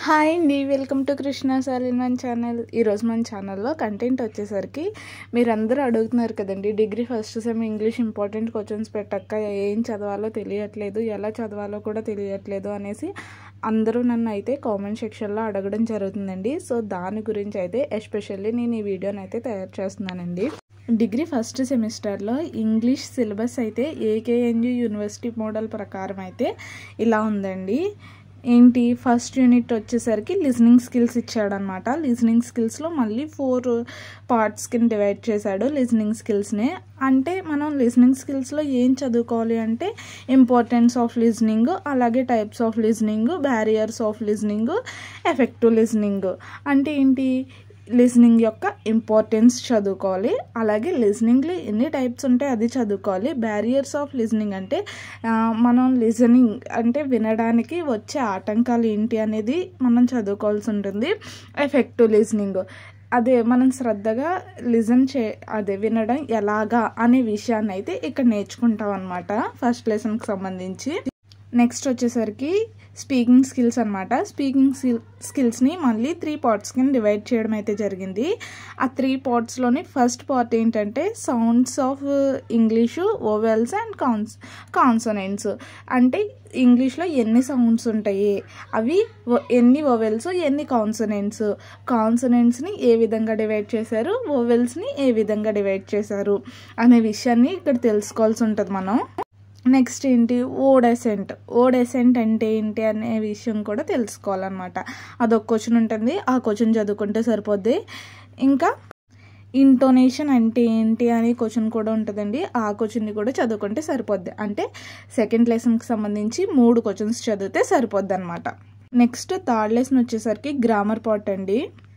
Hi అండి, welcome to Krishna Solomon channel. ఈరోజు మన ఛానల్లో కంటెంట్ వచ్చేసరికి మీరందరూ అడుగుతున్నారు కదండి, degree first sem English important questions పెట్టక్క ఏం చదవాలో తెలియట్లేదు, ఎలా చదవాలో కూడా తెలియట్లేదు అనేసి అందరూ నన్ను అయితే కామెంట్ సెక్షన్లో అడగడం జరుగుతుందండి. సో దాని గురించి అయితే ఎస్పెషల్లీ నేను ఈ వీడియోని అయితే తయారు చేస్తున్నానండి. డిగ్రీ ఫస్ట్ సెమిస్టర్లో ఇంగ్లీష్ సిలబస్ అయితే ఏకేఎన్యు యూనివర్సిటీ మోడల్ ప్రకారం అయితే ఇలా ఉందండి. ఏంటి, ఫస్ట్ యూనిట్ వచ్చేసరికి లిజనింగ్ స్కిల్స్ ఇచ్చాడనమాట. లిజనింగ్ స్కిల్స్లో మళ్ళీ 4 పార్ట్స్ కింద డివైడ్ చేశాడు లిజనింగ్ స్కిల్స్ని. అంటే మనం లిజనింగ్ స్కిల్స్లో ఏం చదువుకోవాలి అంటే ఇంపార్టెన్స్ ఆఫ్ లిజనింగ్, అలాగే types of listening, barriers of listening, effective listening. అంటే ఏంటి, లిజనింగ్ యొక్క ఇంపార్టెన్స్ చదువుకోవాలి, అలాగే లిజనింగ్లో ఎన్ని టైప్స్ ఉంటాయి అది చదువుకోవాలి. బ్యారియర్స్ ఆఫ్ లిజనింగ్ అంటే మనం లిజనింగ్ అంటే వినడానికి వచ్చే ఆటంకాలు ఏంటి అనేది మనం చదువుకోవాల్సి ఉంటుంది. ఎఫెక్టివ్ లిజనింగ్ అదే మనం శ్రద్ధగా వినడం ఎలాగా అనే విషయాన్ని అయితే ఇక్కడ నేర్చుకుంటాం అనమాట ఫస్ట్ లెసన్కి సంబంధించి. నెక్స్ట్ వచ్చేసరికి స్పీకింగ్ స్కిల్స్ అనమాట. స్పీకింగ్ స్కిల్స్ని మళ్ళీ 3 పార్ట్స్ కింద డివైడ్ చేయడం అయితే జరిగింది. ఆ 3 పార్ట్స్లోని ఫస్ట్ పార్ట్ ఏంటంటే sounds of English, vowels and consonants. అంటే ఇంగ్లీష్లో ఎన్ని సౌండ్స్ ఉంటాయి, అవి ఎన్ని వోవెల్స్, ఎన్ని కాన్సోనెంట్స్ని ఏ విధంగా డివైడ్ చేశారు, వోవెల్స్ని ఏ విధంగా డివైడ్ చేశారు అనే విషయాన్ని ఇక్కడ తెలుసుకోవాల్సి ఉంటుంది మనం. నెక్స్ట్ ఏంటి, ఓడ్ ఎసెంట్ అంటే ఏంటి అనే విషయం కూడా తెలుసుకోవాలన్నమాట. అదొక క్వశ్చన్ ఉంటుంది, ఆ క్వశ్చన్ చదువుకుంటే సరిపోద్ది. ఇంకా ఇంటోనేషన్ అంటే ఏంటి అనే క్వశ్చన్ కూడా ఉంటుందండి, ఆ క్వశ్చన్ని కూడా చదువుకుంటే సరిపోద్ది. అంటే సెకండ్ లెసన్కి సంబంధించి 3 క్వశ్చన్స్ చదివితే సరిపోద్ది అనమాట. నెక్స్ట్ థర్డ్ లెసన్ వచ్చేసరికి గ్రామర్ పార్ట్ అండి.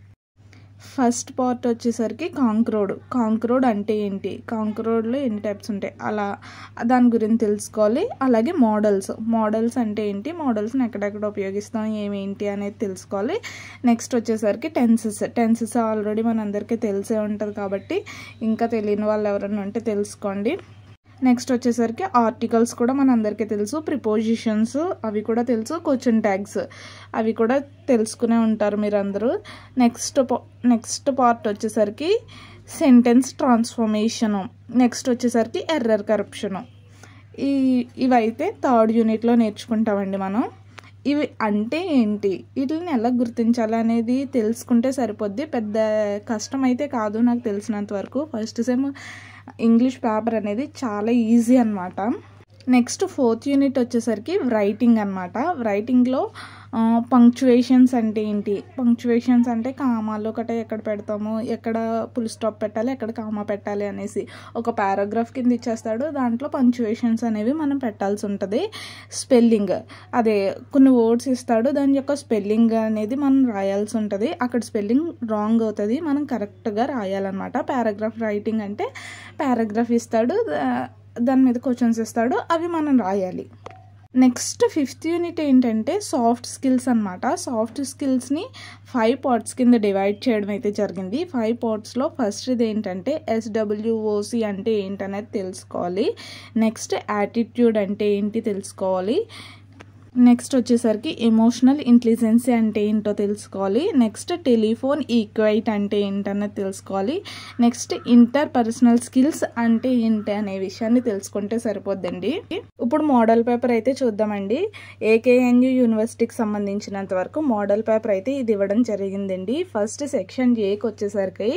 ఫస్ట్ పార్ట్ వచ్చేసరికి కాంక్రోడ్ అంటే ఏంటి, కాంక్రోడ్లో ఎన్ని టైప్స్ ఉంటాయి అలా దాని గురించి తెలుసుకోవాలి. అలాగే మోడల్స్ అంటే ఏంటి, మోడల్స్ని ఎక్కడెక్కడ ఉపయోగిస్తాం ఏమేంటి అనేది తెలుసుకోవాలి. నెక్స్ట్ వచ్చేసరికి టెన్సెస్ ఆల్రెడీ మనందరికీ తెలిసే ఉంటుంది కాబట్టి ఇంకా తెలియని వాళ్ళు ఎవరైనా ఉంటే తెలుసుకోండి. నెక్స్ట్ వచ్చేసరికి ఆర్టికల్స్ కూడా మనందరికీ తెలుసు, ప్రిపోజిషన్స్ అవి కూడా తెలుసు, క్వశ్చన్ ట్యాగ్స్ అవి కూడా తెలుసుకునే ఉంటారు మీరందరూ. నెక్స్ట్ పార్ట్ వచ్చేసరికి సెంటెన్స్ ట్రాన్స్ఫర్మేషను. నెక్స్ట్ వచ్చేసరికి ఎర్రర్ కరప్షను. ఇవైతే థర్డ్ యూనిట్లో నేర్చుకుంటామండి మనం. ఇవి అంటే ఏంటి, వీటిని ఎలా గుర్తించాలి అనేది తెలుసుకుంటే సరిపోద్ది. పెద్ద కష్టం అయితే కాదు నాకు తెలిసినంత వరకు. ఫస్ట్ సెమ్ ఇంగ్లీష్ పేపర్ అనేది చాలా ఈజీ అనమాట. నెక్స్ట్ 4th యూనిట్ వచ్చేసరికి రైటింగ్ అనమాట. రైటింగ్లో పంక్చువేషన్స్ అంటే ఏంటి, పంక్చువేషన్స్ అంటే కామాలు ఒకటే ఎక్కడ పెడతాము, ఎక్కడ ఫుల్ స్టాప్ పెట్టాలి, ఎక్కడ కామా పెట్టాలి అనేసి ఒక పారాగ్రాఫ్ కింద ఇచ్చేస్తాడు, దాంట్లో పంక్చువేషన్స్ అనేవి మనం పెట్టాల్సి ఉంటుంది. స్పెల్లింగ్ అదే కొన్ని వర్డ్స్ ఇస్తాడు, దాని యొక్క స్పెల్లింగ్ అనేది మనం రాయాల్సి ఉంటుంది. అక్కడ స్పెల్లింగ్ రాంగ్ అవుతుంది, మనం కరెక్ట్గా రాయాలన్నమాట. పారాగ్రాఫ్ రైటింగ్ అంటే పారాగ్రాఫ్ ఇస్తాడు, దాని మీద క్వశ్చన్స్ ఇస్తాడు, అవి మనం రాయాలి. నెక్స్ట్ 5th యూనిట్ ఏంటంటే సాఫ్ట్ స్కిల్స్ అనమాట. సాఫ్ట్ స్కిల్స్ని 5 పార్ట్స్ కింద డివైడ్ చేయడం అయితే జరిగింది. 5 పార్ట్స్లో ఫస్ట్ది ఏంటంటే SWOC అంటే ఏంటనేది తెలుసుకోవాలి. నెక్స్ట్ యాటిట్యూడ్ అంటే ఏంటి తెలుసుకోవాలి. నెక్స్ట్ వచ్చేసరికి ఎమోషనల్ ఇంటెలిజెన్సీ అంటే ఏంటో తెలుసుకోవాలి. నెక్స్ట్ టెలిఫోన్ ఈక్వైట్ అంటే ఏంటనేది తెలుసుకోవాలి. నెక్స్ట్ ఇంటర్పర్సనల్ స్కిల్స్ అంటే ఏంటి అనే విషయాన్ని తెలుసుకుంటే సరిపోద్దండి. ఇప్పుడు మోడల్ పేపర్ అయితే చూద్దామండి. ఏకేఎన్యు యూనివర్సిటీకి సంబంధించినంత వరకు మోడల్ పేపర్ అయితే ఇది ఇవ్వడం జరిగిందండి. ఫస్ట్ సెక్షన్ ఏకి వచ్చేసరికి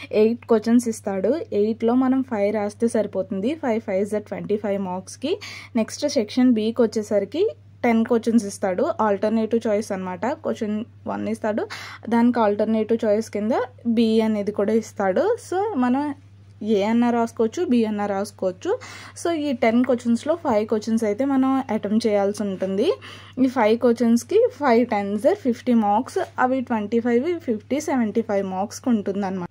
8 క్వశ్చన్స్ ఇస్తాడు. 8లో మనం 5 రాస్తే సరిపోతుంది. 5 5 25 మార్క్స్కి. నెక్స్ట్ సెక్షన్ బికి వచ్చేసరికి 10 క్వశ్చన్స్ ఇస్తాడు. ఆల్టర్నేటివ్ చాయిస్ అనమాట. క్వశ్చన్ 1 ఇస్తాడు, దానికి ఆల్టర్నేటివ్ చాయిస్ కింద బి అనేది కూడా ఇస్తాడు. సో మనం ఏ అన్నా రాసుకోవచ్చు, బి అన్నా రాసుకోవచ్చు. సో ఈ 10 క్వశ్చన్స్లో 5 క్వశ్చన్స్ అయితే మనం అటెంప్ట్ చేయాల్సి ఉంటుంది. ఈ 5 క్వశ్చన్స్కి 5 times 50 మార్క్స్, అవి 25 50 75 మార్క్స్కి ఉంటుంది అనమాట.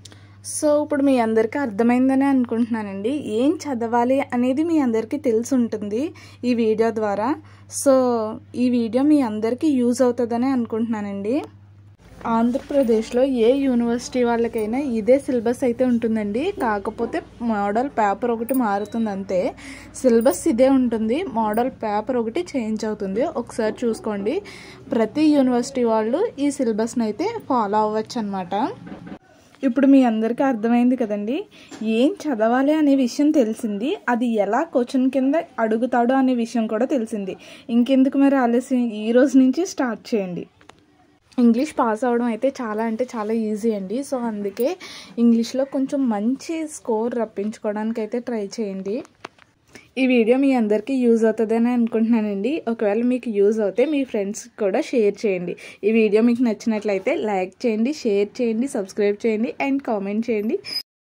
సో ఇప్పుడు మీ అందరికీ అర్థమైందని అనుకుంటున్నానండి. ఏం చదవాలి అనేది మీ అందరికీ తెలిసి ఉంటుంది ఈ వీడియో ద్వారా. సో ఈ వీడియో మీ అందరికీ యూజ్ అవుతుందని అనుకుంటున్నానండి. ఆంధ్రప్రదేశ్లో ఏ యూనివర్సిటీ వాళ్ళకైనా ఇదే సిలబస్ అయితే ఉంటుందండి. కాకపోతే మోడల్ పేపర్ ఒకటి మారుతుంది అంతే. సిలబస్ ఇదే ఉంటుంది, మోడల్ పేపర్ ఒకటి చేంజ్ అవుతుంది. ఒకసారి చూసుకోండి. ప్రతి యూనివర్సిటీ వాళ్ళు ఈ సిలబస్ని అయితే ఫాలో అవ్వచ్చు అనమాట. ఇప్పుడు మీ అందరికీ అర్థమైంది కదండి, ఏం చదవాలి అనే విషయం తెలిసింది. అది ఎలా క్వశ్చన్ కింద అడుగుతాడో అనే విషయం కూడా తెలిసింది. ఇంకెందుకు మరి ఆలస్యం, ఈ రోజు నుంచి స్టార్ట్ చేయండి. ఇంగ్లీష్ పాస్ అవ్వడం అయితే చాలా అంటే చాలా ఈజీ అండి. సో అందుకే ఇంగ్లీష్లో కొంచెం మంచి స్కోర్ రప్పించుకోవడానికి అయితే ట్రై చేయండి. ఈ వీడియో మీ అందరికీ యూజ్ అవుతుందని అనుకుంటున్నానండి. ఒకవేళ మీకు యూజ్ అవుతే మీ ఫ్రెండ్స్కి కూడా షేర్ చేయండి. ఈ వీడియో మీకు నచ్చినట్లయితే లైక్ చేయండి, షేర్ చేయండి, సబ్స్క్రైబ్ చేయండి అండ్ కామెంట్ చేయండి.